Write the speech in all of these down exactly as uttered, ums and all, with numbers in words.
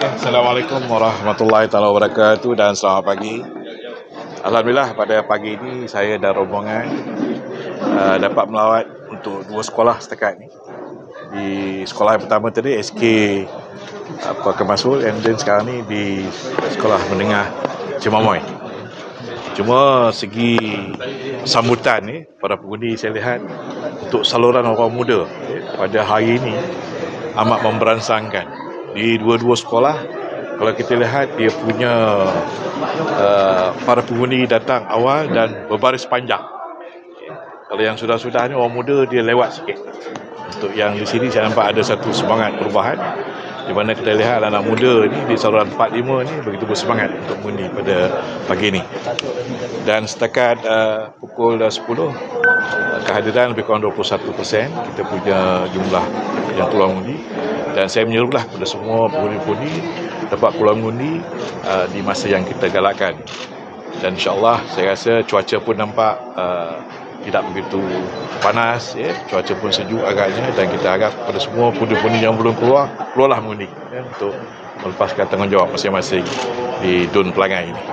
Assalamualaikum warahmatullahi taala wabarakatuh dan selamat pagi. Alhamdulillah pada pagi ini saya dan rombongan uh, dapat melawat untuk dua sekolah setakat ni. Di sekolah yang pertama tadi S K apa Kemasul, and then sekarang ni di sekolah menengah Cimamoy. Cuma segi sambutan ni para pengundi saya lihat untuk saluran orang muda eh, pada hari ini amat memberansangkan. Di dua-dua sekolah, kalau kita lihat dia punya uh, para pengundi datang awal dan berbaris panjang. Kalau yang sudah-sudah ni orang muda dia lewat sikit. Untuk yang di sini saya nampak ada satu semangat perubahan, di mana kita lihat anak muda ni di saluran empat lima ni begitu bersemangat untuk mengundi pada pagi ini. Dan setakat uh, pukul sepuluh uh, kehadiran lebih kurang dua puluh satu peratus kita punya jumlah yang keluar mengundi. Dan saya menyerulah kepada semua pengundi-pengundi dapat keluar mengundi uh, di masa yang kita galakkan. Dan insya-Allah saya rasa cuaca pun nampak uh, tidak begitu panas, ya. Cuaca pun sejuk agaknya, dan kita harap kepada semua pengundi-pengundi yang belum keluar, keluarlah mengundi ya, untuk melepaskan tanggungjawab masing-masing di D U N Pelangai ini.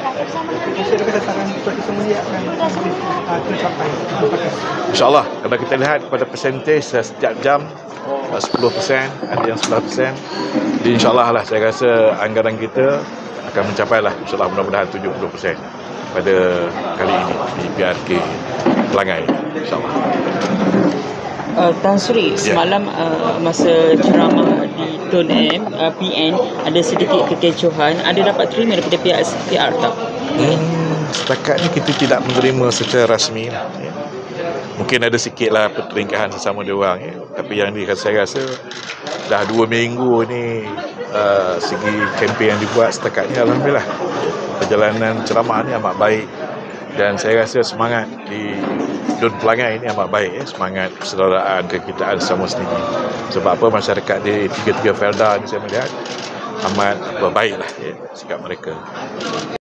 InsyaAllah kalau kita lihat pada persentase setiap jam sepuluh peratus, ada yang sebelas peratus, insyaAllah lah saya rasa anggaran kita akan mencapai lah, insyaAllah mudah-mudahan tujuh puluh peratus pada kali ini di P R K Pelangai, insyaAllah. Uh, Tan Sri, semalam uh, masa ceramah di T U N M, uh, P N ada sedikit kekecohan, ada dapat terima daripada pihak S P R tak? Hmm, setakat ni kita tidak menerima secara rasmi lah, ya. Mungkin ada sikit lah pertelingkahan sesama dia orang, ya. Tapi yang ni saya rasa dah dua minggu ni uh, segi kempen yang dibuat setakat ni alhamdulillah perjalanan ceramah ni amat baik, dan saya rasa semangat di D U N Pelangai ini amat baik, ya. Semangat persaudaraan, kekitaan sama sendiri. Sebab apa, masyarakat di tiga-tiga felda ni saya melihat amat baiklah, ya, sikap mereka.